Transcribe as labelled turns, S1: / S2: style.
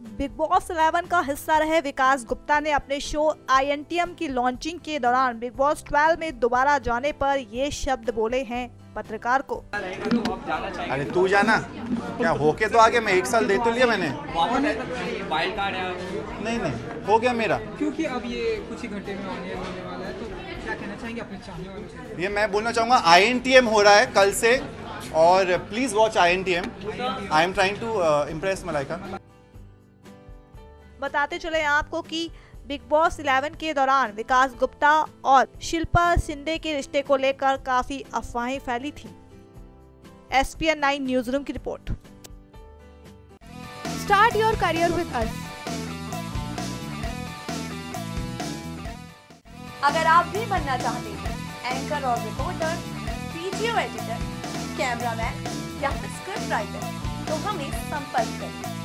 S1: Big boss 11 का हिस्सा रहे विकास गुप्ता ने अपने शो INTM की लॉन्चिंग के दौरान बिग बॉस 12 में दोबारा जाने पर ये शब्द बोले हैं पत्रकार को।
S2: अरे तू जाना क्या होके तो आगे, मैं 1 साल दे तो लिया मैंने।
S3: वाइल्ड कार्ड है
S2: नहीं हो गया मेरा,
S3: क्योंकि अब ये कुछ ही घंटे में होने वाला है, तो क्या कहना चाहेंगे अपने चाहने वालों से?
S2: ये मैं बोलना चाहूँगा INTM हो रहा है कल से, और please watch INTM। I am trying to impress Malaika.
S1: बताते चले आपको कि बिग बॉस 11 के दौरान विकास गुप्ता और शिल्पा शिंदे के रिश्ते को लेकर काफी अफवाहें फैली थी। SPN 9 न्यूज रूम की रिपोर्ट।
S4: Start your career with us.
S5: अगर आप भी बनना चाहते हैं एंकर और रिपोर्टर, वीडियो एडिटर, कैमरामैन या स्क्रिप्ट राइटर, तो हमें संपर्क करें।